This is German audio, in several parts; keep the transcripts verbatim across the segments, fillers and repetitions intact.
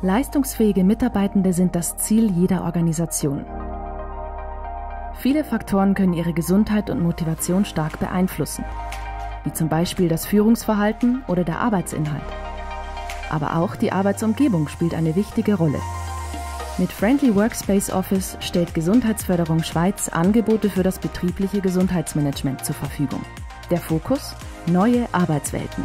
Leistungsfähige Mitarbeitende sind das Ziel jeder Organisation. Viele Faktoren können ihre Gesundheit und Motivation stark beeinflussen, wie zum Beispiel das Führungsverhalten oder der Arbeitsinhalt. Aber auch die Arbeitsumgebung spielt eine wichtige Rolle. Mit Friendly Workspace Office stellt Gesundheitsförderung Schweiz Angebote für das betriebliche Gesundheitsmanagement zur Verfügung. Der Fokus: neue Arbeitswelten.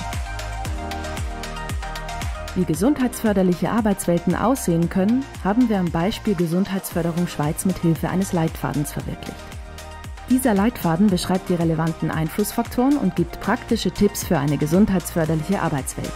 Wie gesundheitsförderliche Arbeitswelten aussehen können, haben wir am Beispiel Gesundheitsförderung Schweiz mit Hilfe eines Leitfadens verwirklicht. Dieser Leitfaden beschreibt die relevanten Einflussfaktoren und gibt praktische Tipps für eine gesundheitsförderliche Arbeitswelt.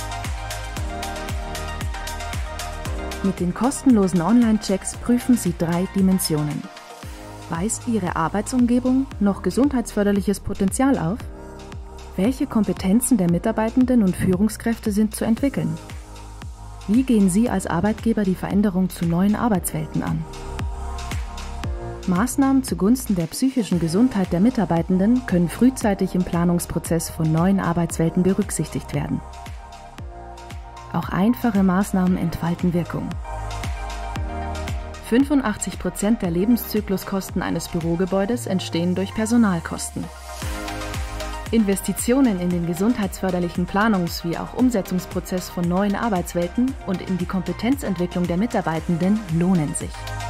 Mit den kostenlosen Online-Checks prüfen Sie drei Dimensionen. Weist Ihre Arbeitsumgebung noch gesundheitsförderliches Potenzial auf? Welche Kompetenzen der Mitarbeitenden und Führungskräfte sind zu entwickeln? Wie gehen Sie als Arbeitgeber die Veränderung zu neuen Arbeitswelten an? Maßnahmen zugunsten der psychischen Gesundheit der Mitarbeitenden können frühzeitig im Planungsprozess von neuen Arbeitswelten berücksichtigt werden. Auch einfache Maßnahmen entfalten Wirkung. fünfundachtzig Prozent der Lebenszykluskosten eines Bürogebäudes entstehen durch Personalkosten. Investitionen in den gesundheitsförderlichen Planungs- wie auch Umsetzungsprozess von neuen Arbeitswelten und in die Kompetenzentwicklung der Mitarbeitenden lohnen sich.